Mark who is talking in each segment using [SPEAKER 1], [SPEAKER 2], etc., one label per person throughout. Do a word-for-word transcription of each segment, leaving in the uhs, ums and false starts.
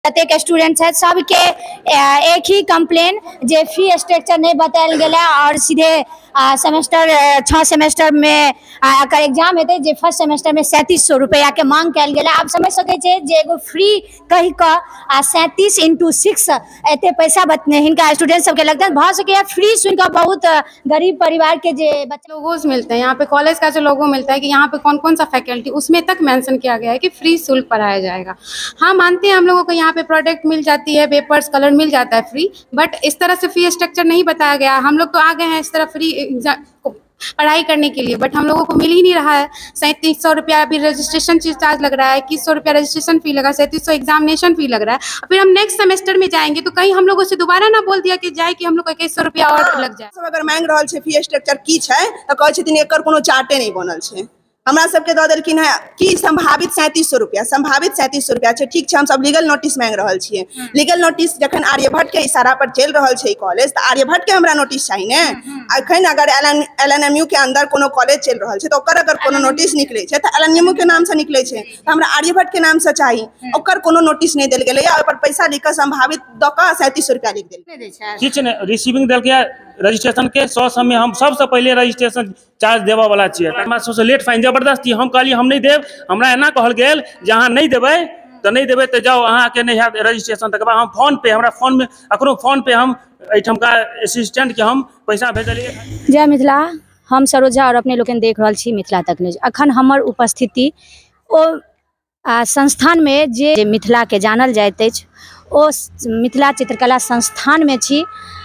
[SPEAKER 1] प्रत्येक स्टूडेंट है सबके एक ही कंप्लेन जे फी स्ट्रक्चर नहीं बतायल गया और सीधे सेमेस्टर छः सेमेस्टर में अगर एग्जाम हेतु जे फर्स्ट सेमेस्टर में सैंतीस सौ रुपया के मांग कल गया। आप समझ सके जे एगो फ्री कही का सैंतीस इंटू सिक्स एत पैसा हिनका स्टूडेंट सबके लगता है भ सके फ्री सुन का बहुत गरीब परिवार के जे बच्चे
[SPEAKER 2] लोगोस मिलते हैं यहाँ पे कॉलेज का जो लोगो मिलता है कि यहाँ पे कौन कौन सा फैकल्टी उसमें तक मेंशन किया गया है कि फ्री शुल्क पढ़ाया जाएगा। हाँ मानते हैं हम लोगों को यहाँ पे प्रोडक्ट मिल जाती है, पेपर्स कलर मिल जाता है फ्री, बट इस तरह से फी स्ट्रक्चर नहीं बताया गया। हम लोग तो आ गए हैं इस तरह फ्री पढ़ाई करने के लिए, बट हम लोगों को मिल ही नहीं रहा है। सैंतीस सौ रुपया अभी रजिस्ट्रेशन चार्ज लग रहा है, इक्कीस सौ रुपया रजिस्ट्रेशन फी लगा, सैंतीस सौ एग्जामिनेशन फी लग रहा है। फिर हम नेक्स्ट सेमेस्टर में जाएंगे तो कहीं हम लोगों से दोबारा ना बोल दिया कि जाए कि हम लोग इक्कीस सौ रुपया और लग जाए।
[SPEAKER 3] सब अगर मांग रहा है फी स्ट्रक्चर की है तो कहते एकर कोनो चार्टे नहीं बनल है। हमरा सबके दऽ देलखिन है कि संभावित सैंतीस सौ रुपया संभावित सैंतीस सौ रुपया ठीक है। हम सब लीगल नोटिस मांग रहा छे। लीगल नोटिस जखन आर्यभट्ट के इशारा पर चल रहा है कॉलेज तो आर्यभट्ट के हमरा नोटिस चाहिए ने। अखन अगर एल एन एम यू के अंदर कोनो कॉलेज चल रहा है तो ओकर अगर कोनो नोटिस निकले तो एल एन एम यू के नाम से निकले तो हमरा आर्यभट्ट के नाम से चाहिए। ओकर कोनो नोटिस नहीं देल गेलै और पैसा लिख के संभावित दऽ के सैंतीस सौ रुपया लिख देल
[SPEAKER 4] किछ ने रिसीविंग देल के रजिस्ट्रेशन के सौ समय हम सबसे पहले रजिस्ट्रेशन चार्ज देवा वाला छिए। हमरा सबसे लेट फाइन जबरदस्ती हम कहली हम नहीं देब। हमरा एना कहल गेल जहाँ नहीं देबै तो नहीं देबै तो जाओ अहाँ के नहीं हैत रजिस्ट्रेशन। तक बाद हम फोन पे हमरा फोन में अकरो फोन पे हम एठम का असिस्टेंट के हम पैसा भेजलिए।
[SPEAKER 1] जय मिथिला, हम सरोजा और अपने लोकन देख रहल छी मिथिला तक न्यूज। अखन हमर उपस्थिति ओ संस्थान में जे मिथिला के जानल जाइत अछि ओ मिथिला चित्रकला संस्थान में छी,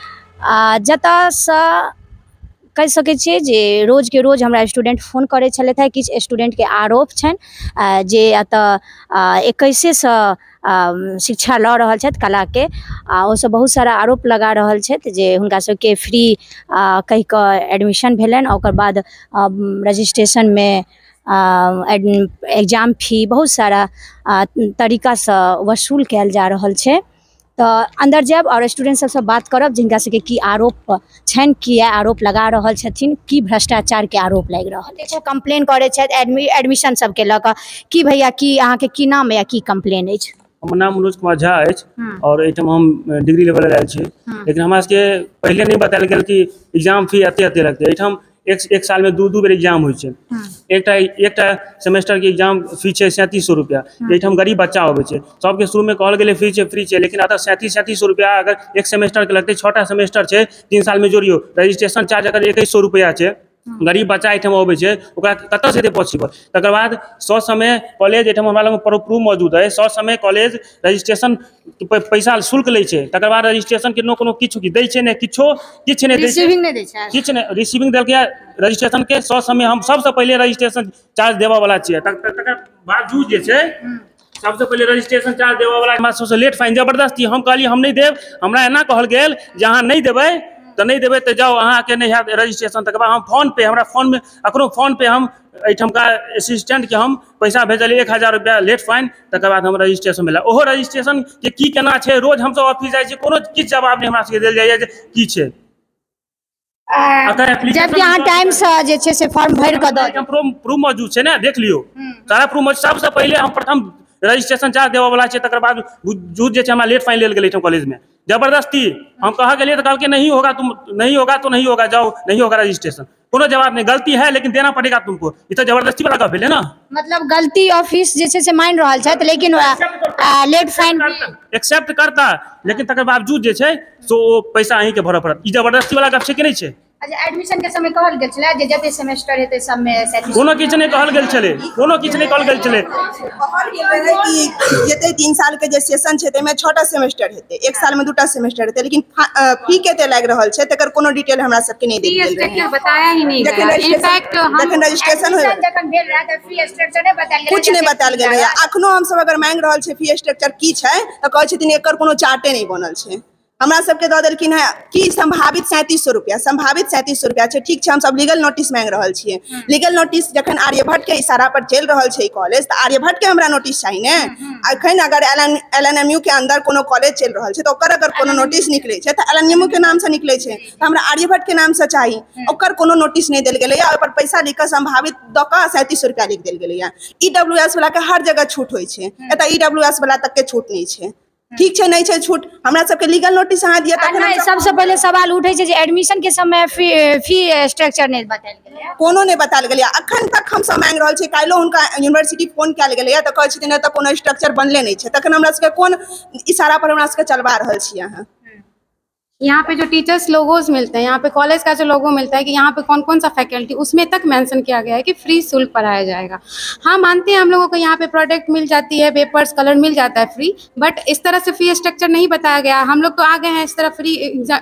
[SPEAKER 1] जतऽ से कह सके छिए जे रोज के रोज हमरा स्टूडेंट फोन करे छले थे। किछ स्टूडेंट के आरोप छन जे एतऽ इक्कीसे से शिक्षा लऽ रहल छथि कला के, ओसँ बहुत सारा आरोप लगा रहल छथि जे हुनका सबके फ्री कहि कऽ एडमिशन भेलनि, ओकर बाद रजिस्ट्रेशन में एग्जाम फी बहुत सारा तरीका से वसूल कयल जा रहल छै। तो अंदर जाब और स्टूडेंट सबसे बात करब जिनका सबके की आरोप छन, की आरोप लगा रहल छथिन, की भ्रष्टाचार के आरोप लग रहा है। कंप्लेन करे छथि एडमि एडमिशन सबके लऽ कऽ की भैया की अहाँ के की नाम या की कंप्लेन अछि?
[SPEAKER 4] हमर नाम मनोज कुमार झा अछि और एठम हम डिग्री लेवल आयल छी, लेकिन हमरा सबके पहले नहीं बतायल गेल कि एग्जाम फी एते एते लगतै। एठम एक एक साल में दू दू बेर एग्जाम होइ छै। एकटा एकटा सेमेस्टर के एग्जाम फी है सैंतीस सौ रुपया। एठम गरीब बच्चा होवे छै, सबके शुरू में कहल गेलै फ्री छै फ्री छै, लेकिन अतः सैंतीस सैंतीस सौ रुपया अगर एक सेमेस्टर के लगते छटा सेमेस्टर छै तीन साल में जोड़ियो रजिस्ट्रेशन चार्ज अगर इक्कीस सौ रुपया छै, गरीब बच्चा एठम अबै छै ओकरा कतऽ से पॉसिबल। तकर बाद सौ समय कॉलेज एठम हमरा लग प्रूफ मौजूद है। सौ समय कॉलेज रजिस्ट्रेशन पैसा शुल्क लै छै, तकर बाद रजिस्ट्रेशन के कोनो किछु की दै छै ने किछो किछ नहीं दै छै,
[SPEAKER 1] रिसीविंग नहीं दै छै,
[SPEAKER 4] किछ ने रिसीविंग देल के रजिस्ट्रेशन के सौ समय हम सबसे पहले रजिस्ट्रेशन चार्ज देवा वाला छिए। तकर बावजूद जे छै सबसे पहले रजिस्ट्रेशन चार्ज देवा वाला हमरा सबसे लेट फाइन जबरदस्ती हम कहली हम नहीं देब। हमरा एना कहल गेल जहाँ नहीं देबै तो नहीं देबै तो जाओ अहाँ के नहीं हैत रजिस्ट्रेशन। तक बाद हम फोन पे हमरा फोन में अकरो फोन पे हम एठम का असिस्टेंट के हम पैसा भेजलिए एक हजार रुपया लेट फाइन। तकर बाद हम रजिस्ट्रेशन मिला। ओहो रजिस्ट्रेशन के की केना छै रोज हम सब ऑफिस जाइ छी, कोनो किछ जवाब नहीं हमरा सबके देल जाइए जे की छै।
[SPEAKER 1] जब यहाँ टाइम से जे छै से फॉर्म भर के द
[SPEAKER 4] प्रूफ मौजूद छै ने, देख लियो सारा प्रूफ मौजूद। सबसे पहले हम प्रथम रजिस्ट्रेशन चार्ज देवा वाला छै, तकर बाद जूझ जे छै हमरा लेट फाइन लेल गेलै कॉलेज में जबरदस्ती। हम कहा गए तो कहा कि नहीं होगा, तुम नहीं होगा तो नहीं होगा, जाओ नहीं होगा रजिस्ट्रेशन। कोनो जवाब नहीं, गलती है लेकिन देना पड़ेगा तुमको। ये तो जबरदस्ती वाला का भेले ना,
[SPEAKER 1] मतलब गलती ऑफिस जैसे से मान रहल छै लेकिन लेट फाइन
[SPEAKER 4] एक्सेप्ट करता, लेकिन तकर बावजूद जे छै सो पैसा अहीं के भरऽ पड़त। ई जबरदस्ती वाला गप छै कि नहीं छै?
[SPEAKER 1] अच्छा, एडमिशन के समय कहल गेल छले जे जते सेमेस्टर हेतै सब में
[SPEAKER 4] कोनो किछ नहीं कहल गेल छले, कोनो किछ नहीं कहल गेल छले।
[SPEAKER 3] कहल गेल रहै कि जते तीन साल के जे सेशन छै तमे छटा सेमेस्टर हेतै, एक साल में दूटा सेमेस्टर हेतै, लेकिन फी केते लाग रहल छै तकर कोनो डिटेल हमरा सबके नहीं देल गेल रहै,
[SPEAKER 2] बताया ही नहीं गया। इनफैक्ट हम
[SPEAKER 3] जखन रजिस्ट्रेशन होय
[SPEAKER 1] जखन भेल रहै त फी स्ट्रक्चर नहीं बतायल गेल,
[SPEAKER 3] कुछ नहीं बतायल गेल रहै। अखनो हम सब अगर मांग रहल छै फी स्ट्रक्चर की छै त कहै छथिन एकर कोनो चार्टे नहीं बनल छै। हमरा सबके दऽ देलखिन है कि संभावित सैंतीस सौ रुपया संभावित सैंतीस सौ रुपया ठीक है। हम सब लीगल नोटिस मांग रहल छिए। लीगल नोटिस जखन आर्यभट्ट के इशारा पर चल रहल छै कॉलेज तो आर्यभट्ट के हमरा नोटिस चाहिए ने। अखन अगर एल एन एम यू के अंदर कोनो कॉलेज चल रहल छै तो ओकर अगर कोनो नोटिस निकले छै तो एल एन एम यू के नाम से निकले छै तो हमरा आर्यभट्ट के नाम से चाहिए। ओकर कोनो नोटिस नहीं देल गेलै, ओकर पैसा लिख के संभावित दऽ के सैंतीस सौ रुपया लिख देल गेलै। ई डब्ल्यू एस वाला के हर जगह छूट होइ छै, एतऽ ई डब्ल्यू एस वाला तक के छूट नहीं छै। ठीक है, नहीं है छूट, हमरा सबके लीगल नोटिस अहाँ दिया तखन
[SPEAKER 1] नहीं, सबसे पहले सवाल उठे छै जे एडमिशन के समय फी फी स्ट्रक्चर नहीं बतायल गेलै,
[SPEAKER 3] कोनो नहीं बतायल गेलै। अखन तक हम सब मांग रहल छी, काल्हि हुनका यूनिवर्सिटी फोन कयल गेलै तऽ कहै छथिन तऽ कोनो स्ट्रक्चर बनले नहीं छै, तखन हमरा सबके कोन इशारा पर हमरा सबके चलबा रहल छी अहाँ।
[SPEAKER 2] यहाँ पे जो टीचर्स लोगोज मिलते हैं, यहाँ पे कॉलेज का जो लोगो मिलता है कि यहाँ पे कौन कौन सा फैकल्टी, उसमें तक मेंशन किया गया है कि फ्री शुल्क पढ़ाया जाएगा। हाँ मानते हैं हम लोगों को यहाँ पे प्रोडक्ट मिल जाती है, पेपर्स कलर मिल जाता है फ्री, बट इस तरह से फी स्ट्रक्चर नहीं बताया गया। हम लोग तो आ गए हैं इस तरह फ्री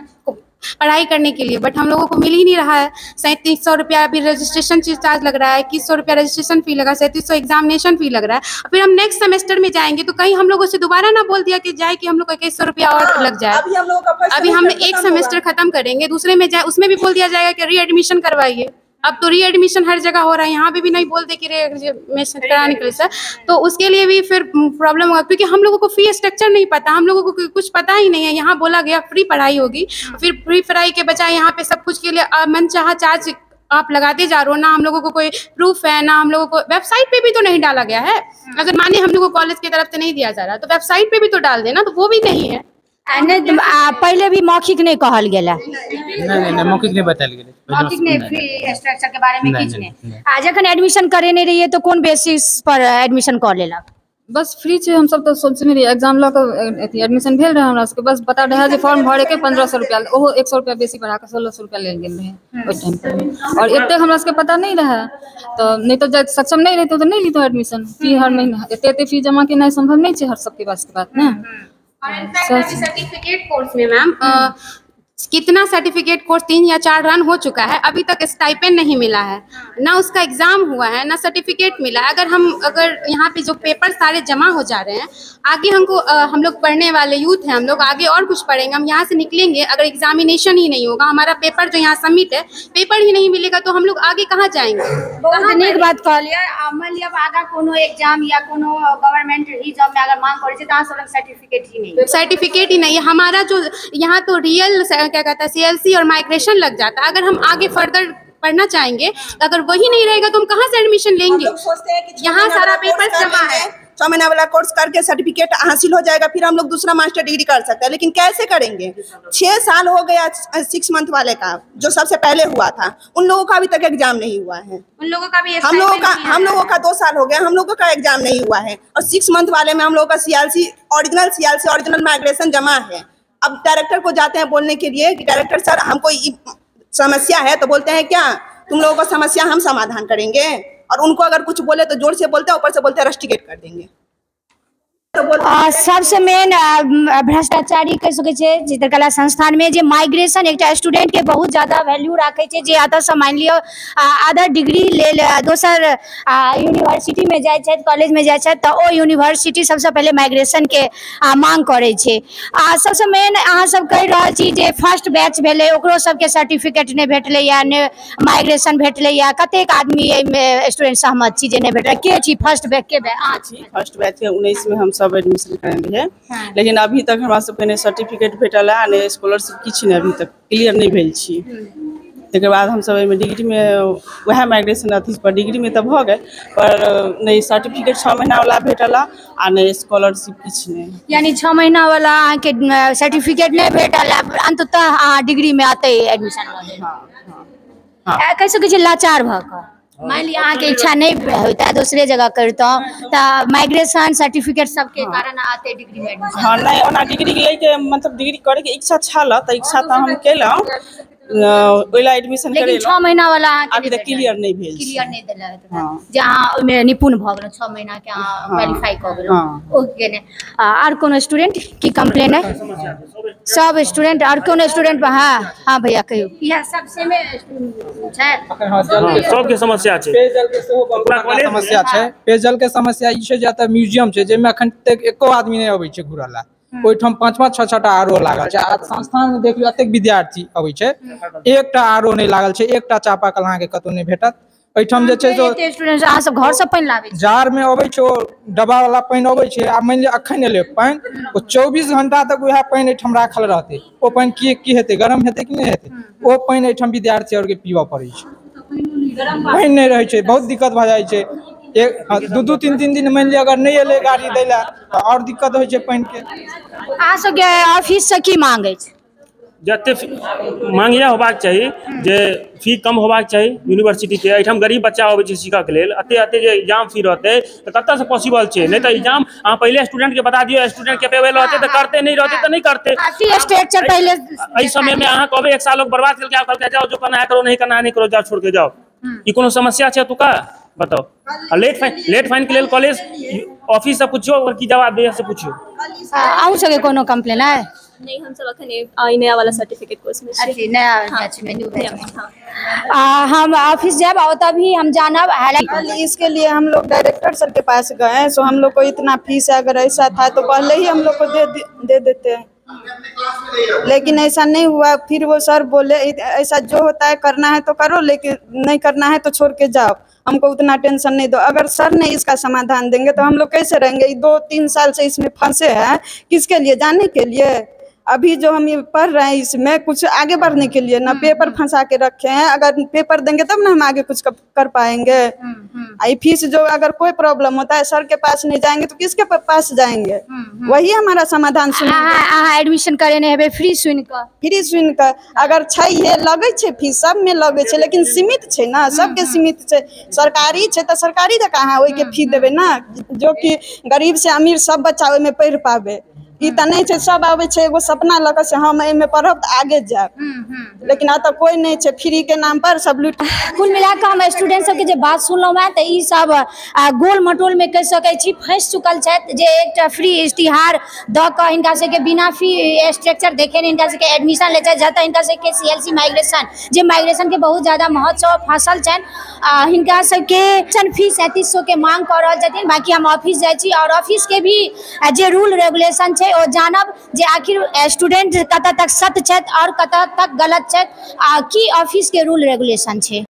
[SPEAKER 2] पढ़ाई करने के लिए, बट हम लोगों को मिल ही नहीं रहा है। सैंतीस सौ रुपया अभी रजिस्ट्रेशन चार्ज लग रहा है, इक्कीस सौ रुपया रजिस्ट्रेशन फी लगा, सैंतीस सौ एग्जामिनेशन फी लग रहा है। फिर हम नेक्स्ट सेमेस्टर में जाएंगे तो कहीं हम लोगों से दोबारा ना बोल दिया कि जाए कि हम लोग को इक्कीस सौ रुपया और लग जाए।
[SPEAKER 3] अभी हम लोगों का फर्स्ट
[SPEAKER 2] अभी हम एक सेमेस्टर खत्म करेंगे, दूसरे में जाए उसमें भी बोल दिया जाएगा कि री एडमिशन करवाइए। अब तो री एडमिशन हर जगह हो रहा है, यहाँ पे भी नहीं बोलते कि री एडमिशन कराने के लिए सर, तो उसके लिए भी फिर प्रॉब्लम होगा, क्योंकि हम लोगों को फी स्ट्रक्चर नहीं पता, हम लोगों को कुछ पता ही नहीं है। यहाँ बोला गया फ्री पढ़ाई होगी, फिर फ्री पढ़ाई के बजाय यहाँ पे सब कुछ के लिए मनचाहा चार्ज आप लगाते जा रहे हो ना। हम लोगों को कोई प्रूफ है ना, हम लोगों को वेबसाइट पे भी तो नहीं डाला गया है। अगर माने हम लोगों को कॉलेज की तरफ से नहीं दिया जा रहा तो वेबसाइट पे भी तो डाल देना, तो वो भी नहीं है।
[SPEAKER 1] नहीं, पहले भी मौखिक नहीं कहल गेला,
[SPEAKER 5] नहीं नहीं मौखिक नहीं बतायल गेलै,
[SPEAKER 1] मौखिक नहीं फी स्ट्रक्चर के बारे में किछ नहीं। आ जखन एडमिशन करे नहीं रहिए तो कोन बेसिस पर एडमिशन कर लेला?
[SPEAKER 6] बस फ्री छै, हम सब तो सोचने रहिए एग्जाम लऽ कऽ एडमिशन भेल रहे हमरा सबके, बस पता रहे जे फॉर्म भरे के पंद्रह सौ रुपया, ओहो एक सौ रुपया बेसी बढ़ा के सोलह सौ रुपया लेल गेल रहे ओहि टाइम पर, और एते हमरा सबके पता नहीं रहे, तो नहीं तो जब सक्षम नहीं रहते तो नहीं लीतो एडमिशन। फी हर महीना एते एते फी जमा केनाइ संभव नहीं छै हर सबके पास के बात ना।
[SPEAKER 2] सर्टिफिकेट कोर्स में मैम कितना सर्टिफिकेट कोर्स तीन या चार रन हो चुका है, अभी तक स्टाइपेंड नहीं मिला है, ना उसका एग्जाम हुआ है, ना सर्टिफिकेट मिला है। अगर हम अगर यहाँ पे जो पेपर सारे जमा हो जा रहे हैं, आगे हमको आ, हम लोग पढ़ने वाले यूथ हैं, हम लोग आगे और कुछ पढ़ेंगे, हम यहाँ से निकलेंगे, अगर एग्जामिनेशन ही नहीं होगा, हमारा पेपर जो यहाँ सबमिट है पेपर ही नहीं मिलेगा, तो हम लोग आगे कहाँ जाएंगे?
[SPEAKER 1] बहुत नीक बात कहलिए। मान लिअ आगा कोनो एग्जाम या कोनो गवर्नमेंट ही जॉब में अगर मांग करे छै तऽ सब सर्टिफिकेट ही नहीं,
[SPEAKER 2] सर्टिफिकेट ही नहीं है हमारा। जो यहाँ तो रियल क्या कहता है सीएलसी और माइग्रेशन लग जाता है। अगर हम आगे फर्दर पढ़ना चाहेंगे तो अगर वही नहीं रहेगा तो हम कहाँ से एडमिशन लेंगे? यहाँ सारा पेपर जमा है,
[SPEAKER 3] छह महीना वाला कोर्स करके सर्टिफिकेट हासिल हो जाएगा, फिर हम लोग दूसरा मास्टर डिग्री कर सकते हैं, लेकिन कैसे करेंगे? छह साल हो गया सिक्स मंथ वाले का, जो सबसे पहले हुआ था, उन लोगों का अभी तक एग्जाम नहीं हुआ है।
[SPEAKER 2] उन लोगों का भी
[SPEAKER 3] हम लोगों का हम लोगों का दो साल हो गया, हम लोगों का एग्जाम नहीं हुआ है, और सिक्स मंथ वाले में हम लोगों का CLC original CLC original migration जमा है। अब डायरेक्टर को जाते हैं बोलने के लिए कि डायरेक्टर सर हमको समस्या है, तो बोलते हैं क्या तुम लोगों को समस्या हम समाधान करेंगे, और उनको अगर कुछ बोले तो जोर से बोलते हैं, ऊपर से बोलते हैं रस्टिकेट कर देंगे।
[SPEAKER 1] आ, सबसे मेन भ्रष्टाचारी कह सकै छै चित्रकला संस्थान में जे माइग्रेशन एक स्टूडेंट के बहुत ज्यादा वैल्यू राखे छै, जे एतऽ से मान लियो अदर डिग्री लेल दोसर यूनिवर्सिटी में जाय छै, कॉलेज में जाय छै, तऽ ओ यूनिवर्सिटी सबसे पहले माइग्रेशन के आ, मांग करे छै। आ सबसे मेन अहाँ सब कहि रहल छी जे फर्स्ट बैच भेलै ओकरो सबके सर्टिफिकेट नहीं भेटलै या ने माइग्रेशन भेटलै, या कतेक आदमी स्टूडेंट सहमत छी जे नहीं भेटलै? के छी फर्स्ट बैच के बैच?
[SPEAKER 7] फर्स्ट बैच के उन्नीस में हम सब एडमिशन करेंगे है, हाँ। लेकिन अभी तक हमरा सबके ने सर्टिफिकेट भेटल है, ने स्कॉलरशिप किछ ने अभी तक क्लियर नहीं भेल छी। तकर बाद हम सब में डिग्री में वह माइग्रेशन अथी पर डिग्री में तब हो गए, पर नहीं सर्टिफिकेट छः महीना वाला भेटल आ नहीं स्कॉलरशिप किछ नहीं,
[SPEAKER 1] यानी छः महीना वाला के सर्टिफिकेट नहीं भेटल, अंततः डिग्री में आते एडमिशन। हाँ हाँ कह सकै छी लाचार भ कऽ मान लिया अहाँ के इच्छा नहीं होता दूसरे जगह करता तो माइग्रेशन सर्टिफिकेट सबके हाँ। कारण आते डिग्री में एडमिशन।
[SPEAKER 7] हाँ नहीं ओना डिग्री लेके मतलब डिग्री करे के इच्छा छल त इच्छा त हम केलौ ओला एडमिशन करे,
[SPEAKER 1] लेकिन छह महीना वाला
[SPEAKER 7] अभी तक क्लियर नहीं भेल,
[SPEAKER 1] क्लियर नहीं देला है जहां में निपुण भ गेल छह महीना के क्वालीफाई क गेल ओके ने। और कोनो स्टूडेंट की कंप्लेन है? सब स्टूडेंट और कोनो स्टूडेंट? हाँ हाँ भैया कहियो यह सब से में छै
[SPEAKER 4] सब के समस्या छै,
[SPEAKER 5] पेयजल के सेहो बहुत समस्या छै। पेयजल के समस्या ई छै जे एतऽ म्यूजियम छै जेमे अखन तक एको आदमी नहीं अबै छै घुरला, ओहिठाम पाँच पाँच छः छः आरो लागल छै। संस्थान में देखियो एतेक विद्यार्थी अबै छै, एकटा आरो नहीं लागल छै, एकटा चापाकल अहाँ के कतौ नहीं भेटत। एहिठाम जे छै जो
[SPEAKER 1] स्टूडेंट अहाँ सब घर से पानी लाबै
[SPEAKER 5] जार में अबै छै, डब्बा वाला पानी अबै छै, आ मान लिअ अखन एलै पानी, ओ चौबीस घंटा तक वएह पानी एहिठाम राखल रहतै, ओ पानी की की हेतै? गरम हेतै कि नहीं हेतै? ओ पानी एहिठाम विद्यार्थी और के पीबऽ पड़ै छै, पानी नहीं रहै छै, बहुत दिक्कत भऽ जाइ छै। एक दू दू तीन तीन दिन मान लिअ अगर नहीं एले गाड़ी दै ला तो और दिक्कत होइ छै पानि के।
[SPEAKER 1] अहाँ सबके ऑफिस से की मांग अछि?
[SPEAKER 4] जते मांग यह होबाक चाही जे फी कम होबाक चाही यूनिवर्सिटी के। एहिठाम गरीब बच्चा अबै छै सीखऽ के लेल, अते अते जे एग्जाम फी रहतै तऽ कतऽ से पॉसिबल छै? नहीं तो एग्जाम अहाँ पहले स्टूडेंट के बता दियो, स्टूडेंट कैपेबल रहतै तऽ करते, नहीं रहतै तऽ नहीं करते।
[SPEAKER 1] फी स्ट्रक्चर पहले
[SPEAKER 4] एहि समय में अहाँ कहबै एक साल लोग बर्बाद करके आओ, करके जाओ, जो करना है करो, नहीं करना है नहीं करो, जाओ छोड़ के जाओ। ई कोनो समस्या छै तुका? बताओ। लेट फाइन लेट फाइन के लेल कॉलेज ऑफिस से पूछियो और की जवाब दे से पूछियो।
[SPEAKER 1] अहूँ सबके कोनो कंप्लेन है?
[SPEAKER 8] नहीं, हम सब अखन आई नया वाला सर्टिफिकेट कोर्स में छी।
[SPEAKER 1] अच्छी नया बैच में न्यू बैच में। आ, हम ऑफिस जब आओ तभी हम जानब।
[SPEAKER 9] कल इसके लिए हम लोग डायरेक्टर सर के पास गए, सो हम लोग को इतना फीस है, अगर ऐसा था तो पहले ही हम लोग को दे दे देते हैं, लेकिन ऐसा नहीं हुआ। फिर वो सर बोले ऐसा जो होता है करना है तो करो, लेकिन नहीं करना है तो छोड़ के जाओ, हमको उतना टेंशन नहीं दो। अगर सर ने इसका समाधान देंगे तो हम लोग कैसे रहेंगे? दो तीन साल से इसमें फंसे हैं, किसके लिए? जाने के लिए। अभी जो हम ये पढ़ रहे हैं इसमें कुछ आगे बढ़ने के लिए, ना पेपर फंसा के रखे हैं। अगर पेपर देंगे तब ना हम आगे कुछ कर पाएंगे। आई फीस जो अगर कोई प्रॉब्लम होता है सर के पास नहीं जाएंगे तो किसके पास जाएंगे? वही हमारा समाधान सुनिए।
[SPEAKER 1] एडमिशन करेने हेबे फ्री सुन के
[SPEAKER 9] फ्री सुन के अगर छै हे लगे छै फीस, सब में लगे छै, लेकिन सीमित छै ना, सबके सीमित छै। सरकारी छै तो सरकारी जगह अहाँ ओइ के फी देबे ना, जो कि गरीब से अमीर सब बच्चा ओइ में पढ़ पावे। ई त नहीं छै सब आवे छै एगो सपना लगा से हम एहि में पढ़ब त आगे जाब, लेकिन आ त कोई नहीं छै, फ्री के नाम पर सब लूट।
[SPEAKER 1] कुल मिला के हम स्टूडेंट सब के जे बात सुनलौ है त ई सब आ, गोल मटोल में कह सकै छी फंस चुकल छैथ जे एकटा फ्री इश्तिहार द क इनका से के बिना फी स्ट्रक्चर देखे ने इनका से के एडमिशन ले छै, जत इनका से के सीएलसी माइग्रेशन जे माइग्रेशन के बहुत ज्यादा महोत्सव फसल छैन। हिनका सब के फी सैंतीस सौ के मांग कर रहल छथिन। बाकी हम ऑफिस जाय छी और ऑफिस के भी जे रूल रेगुलेशन छै ओ जानब जे आखिर स्टूडेंट कतऽ तक सत्य छथि और कतऽ तक गलत छथि, आ की ऑफिस के रूल रेगुलेशन छै।